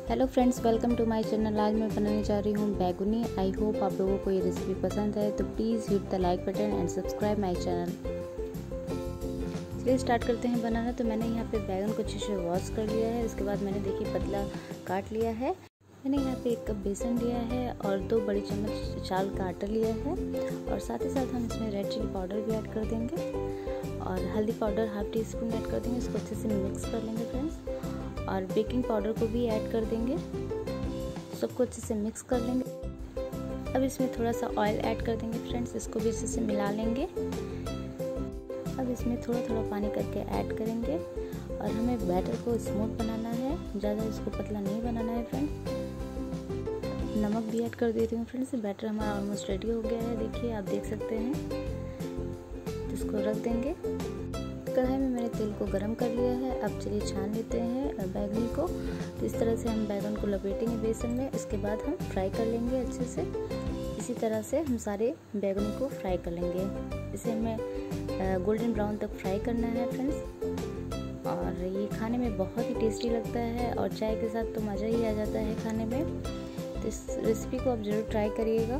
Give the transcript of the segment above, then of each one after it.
Hello friends, welcome to my channel. आज मैं बनाने जा रही हूँ बैगनी। आई होप आप लोगों को ये रेसिपी पसंद है, तो please hit the like button and subscribe my channel. चलिए स्टार्ट करते हैं बनाना। तो मैंने यहाँ पे बैगन को अच्छे से वॉश कर लिया है। उसके बाद मैंने देखिए पतला काट लिया है। मैंने यहाँ पे 1 कप बेसन लिया है और 2 बड़ी चम्मच चावल का आटा लिया है। और साथ ही साथ हम इसमें रेड चिली पाउडर भी ऐड कर देंगे और हल्दी powder half teaspoon add कर देंगे। इसको अच्छे से मिक्स कर लेंगे फ्रेंड्स। और बेकिंग पाउडर को भी ऐड कर देंगे। सबको अच्छे से मिक्स कर लेंगे। अब इसमें थोड़ा सा ऑयल ऐड कर देंगे फ्रेंड्स। इसको भी अच्छे से मिला लेंगे। अब इसमें थोड़ा थोड़ा पानी करके ऐड करेंगे और हमें बैटर को स्मूथ बनाना है, ज़्यादा इसको पतला नहीं बनाना है फ्रेंड्स। नमक भी ऐड कर देती हूँ फ्रेंड्स। बैटर हमारा ऑलमोस्ट रेडी हो गया है, देखिए आप देख सकते हैं। तो इसको रख देंगे। कढ़ाई में मैंने तेल को गरम कर लिया है। अब चलिए छान लेते हैं बैगनी को। तो इस तरह से हम बैगन को लपेटेंगे बेसन में। इसके बाद हम फ्राई कर लेंगे अच्छे से। इसी तरह से हम सारे बैगनी को फ्राई कर लेंगे। इसे हमें गोल्डन ब्राउन तक फ्राई करना है फ्रेंड्स। और ये खाने में बहुत ही टेस्टी लगता है और चाय के साथ तो मज़ा ही आ जाता है खाने में। तो इस रेसिपी को आप ज़रूर ट्राई करिएगा।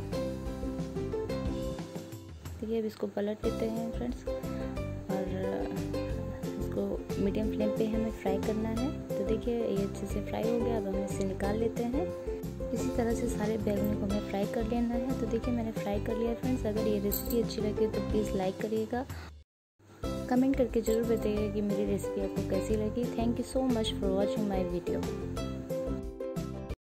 देखिए अब इसको पलट लेते हैं फ्रेंड्स और इसको मीडियम फ्लेम पे हमें फ्राई करना है। तो देखिए ये अच्छे से फ्राई हो गया। अब हम इसे निकाल लेते हैं। इसी तरह से सारे बैगनी को हमें फ्राई कर लेना है। तो देखिए मैंने फ्राई कर लिया फ्रेंड्स। अगर ये रेसिपी अच्छी लगे तो प्लीज़ लाइक करिएगा, कमेंट करके ज़रूर बताइएगा कि मेरी रेसिपी आपको कैसी लगी। Thank you so much for watching my video.